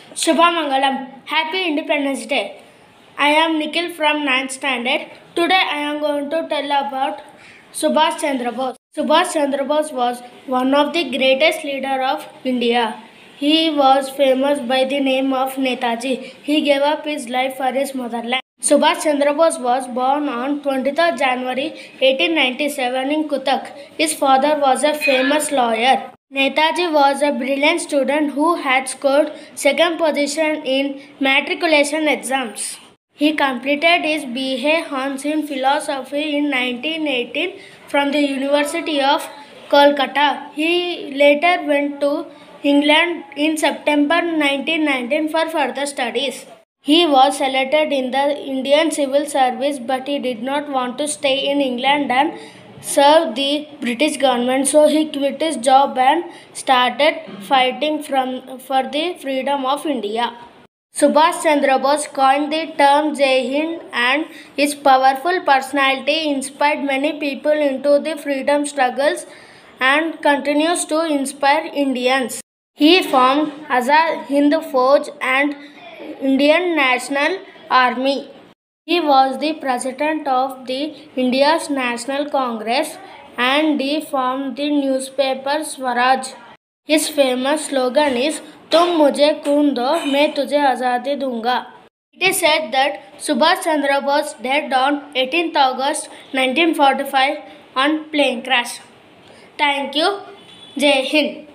Shubhamangalam. Happy Independence Day. I am Nikhil from 9th standard. Today I am going to tell about Subhash Chandra Bose. Subhash Chandra Bose was one of the greatest leaders of India. He was famous by the name of Netaji. He gave up his life for his motherland. Subhash Chandra Bose was born on 23rd January 1897 in Cuttack. His father was a famous lawyer. Netaji was a brilliant student who had scored second position in matriculation exams. He completed his B.A. Hons in philosophy in 1918 from the University of Kolkata. He later went to England in September 1919 for further studies. He was selected in the Indian Civil Service, but he did not want to stay in England and serve the British government, so he quit his job and started fighting for the freedom of India. Subhash Chandra Bose coined the term Jai Hind, and his powerful personality inspired many people into the freedom struggles and continues to inspire Indians. He formed Azad Hind Fauj and Indian National Army. He was the president of the India's National Congress and he formed the newspaper Swaraj. His famous slogan is "तुम मुझे खून दो, मैं तुझे आज़ादी दूंगा." It is said that Subhash Chandra Bose died on 18th August 1945 on plane crash. Thank you. Jai Hind.